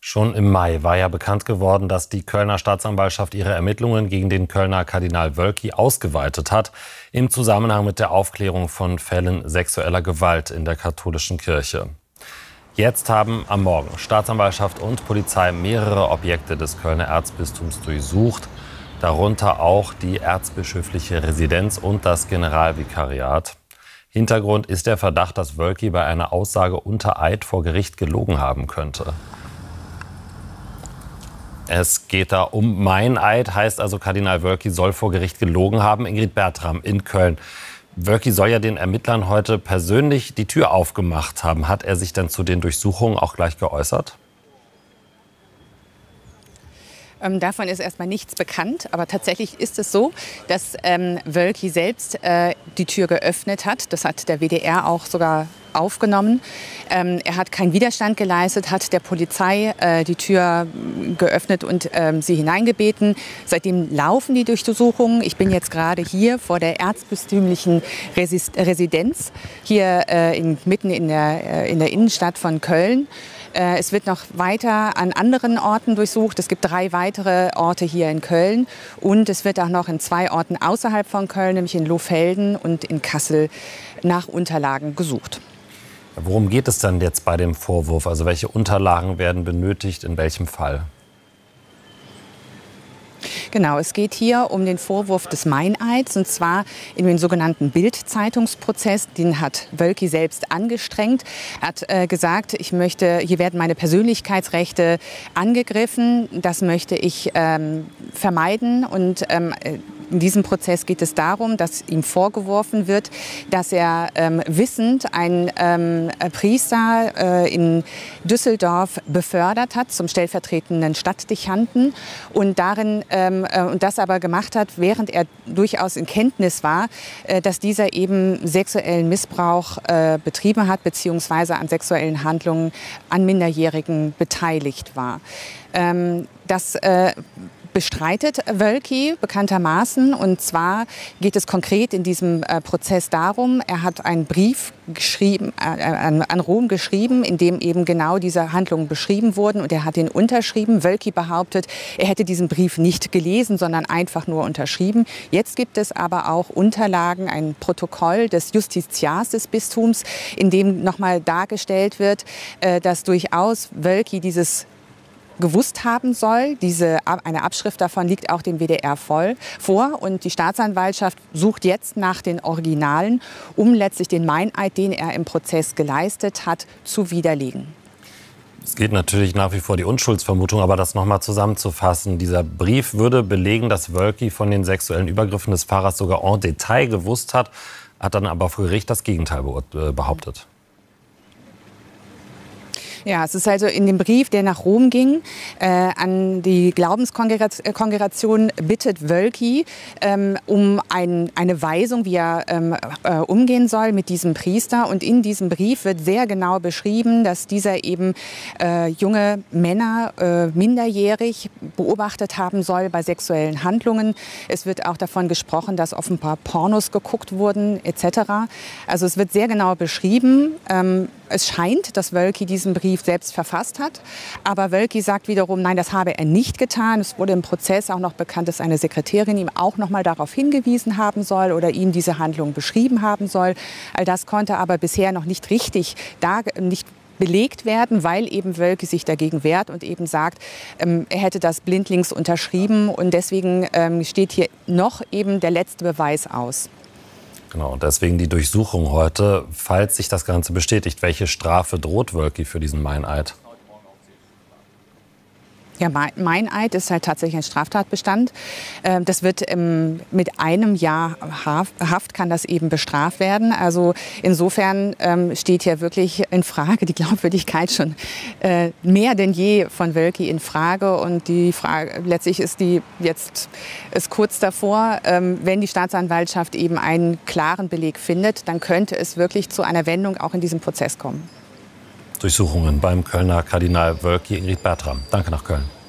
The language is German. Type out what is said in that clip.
Schon im Mai war ja bekannt geworden, dass die Kölner Staatsanwaltschaft ihre Ermittlungen gegen den Kölner Kardinal Wölki ausgeweitet hat, im Zusammenhang mit der Aufklärung von Fällen sexueller Gewalt in der katholischen Kirche. Jetzt haben am Morgen Staatsanwaltschaft und Polizei mehrere Objekte des Kölner Erzbistums durchsucht, darunter auch die erzbischöfliche Residenz und das Generalvikariat. Hintergrund ist der Verdacht, dass Wölki bei einer Aussage unter Eid vor Gericht gelogen haben könnte. Es geht da um Meineid, heißt also, Kardinal Wölki soll vor Gericht gelogen haben. Ingrid Bertram in Köln. Wölki soll ja den Ermittlern heute persönlich die Tür aufgemacht haben. Hat er sich denn zu den Durchsuchungen auch gleich geäußert? Davon ist erstmal nichts bekannt, aber tatsächlich ist es so, dass Wölki selbst die Tür geöffnet hat. Das hat der WDR auch sogar aufgenommen. Er hat keinen Widerstand geleistet, hat der Polizei die Tür geöffnet und sie hineingebeten. Seitdem laufen die Durchsuchungen. Ich bin jetzt gerade hier vor der erzbistümlichen Residenz, hier mitten in der Innenstadt von Köln. Es wird noch weiter an anderen Orten durchsucht. Es gibt 3 weitere Orte hier in Köln. Und es wird auch noch in 2 Orten außerhalb von Köln, nämlich in Lohfelden und in Kassel, nach Unterlagen gesucht. Worum geht es dann jetzt bei dem Vorwurf? Also welche Unterlagen werden benötigt, in welchem Fall? Genau, es geht hier um den Vorwurf des Meineids, und zwar in den sogenannten Bild-Zeitungsprozess. Den hat Wölki selbst angestrengt. Er hat gesagt, hier werden meine Persönlichkeitsrechte angegriffen. Das möchte ich vermeiden. Und in diesem Prozess geht es darum, dass ihm vorgeworfen wird, dass er wissend einen Priester in Düsseldorf befördert hat zum stellvertretenden Stadtdechanten und das aber gemacht hat, während er durchaus in Kenntnis war, dass dieser eben sexuellen Missbrauch betrieben hat bzw. an sexuellen Handlungen an Minderjährigen beteiligt war. Das bestreitet Wölki bekanntermaßen, und zwar geht es konkret in diesem Prozess darum, er hat einen Brief geschrieben, an Rom geschrieben, in dem eben genau diese Handlungen beschrieben wurden, und er hat ihn unterschrieben. Wölki behauptet, er hätte diesen Brief nicht gelesen, sondern einfach nur unterschrieben. Jetzt gibt es aber auch Unterlagen, ein Protokoll des Justitiars des Bistums, in dem nochmal dargestellt wird, dass durchaus Wölki dieses gewusst haben soll. Eine Abschrift davon liegt auch dem WDR vor. Und die Staatsanwaltschaft sucht jetzt nach den Originalen, um letztlich den Meineid, den er im Prozess geleistet hat, zu widerlegen. Es geht natürlich nach wie vor die Unschuldsvermutung, aber das noch mal zusammenzufassen. Dieser Brief würde belegen, dass Wölki von den sexuellen Übergriffen des Pfarrers sogar en Detail gewusst hat dann aber vor Gericht das Gegenteil behauptet. Ja, es ist also in dem Brief, der nach Rom ging, an die Glaubenskongregation bittet Wölki um eine Weisung, wie er umgehen soll mit diesem Priester. Und in diesem Brief wird sehr genau beschrieben, dass dieser eben junge Männer minderjährig beobachtet haben soll bei sexuellen Handlungen. Es wird auch davon gesprochen, dass offenbar Pornos geguckt wurden etc. Also es wird sehr genau beschrieben. Es scheint, dass Wölki diesen Brief selbst verfasst hat. Aber Wölki sagt wiederum, nein, das habe er nicht getan. Es wurde im Prozess auch noch bekannt, dass eine Sekretärin ihm auch noch mal darauf hingewiesen haben soll oder ihm diese Handlung beschrieben haben soll. All das konnte aber bisher noch nicht richtig nicht belegt werden, weil eben Wölki sich dagegen wehrt und eben sagt, er hätte das blindlings unterschrieben. Und deswegen steht hier noch eben der letzte Beweis aus. Genau, deswegen die Durchsuchung heute. Falls sich das Ganze bestätigt, welche Strafe droht Wölki für diesen Meineid? Ja, Meineid ist halt tatsächlich ein Straftatbestand. Das wird mit einem Jahr Haft kann das eben bestraft werden. Also insofern steht hier wirklich in Frage die Glaubwürdigkeit schon mehr denn je von Wölki in Frage. Und die Frage letztlich ist kurz davor, wenn die Staatsanwaltschaft eben einen klaren Beleg findet, dann könnte es wirklich zu einer Wendung auch in diesem Prozess kommen. Durchsuchungen beim Kölner Kardinal Wölki. Ingrid Bertram, danke nach Köln.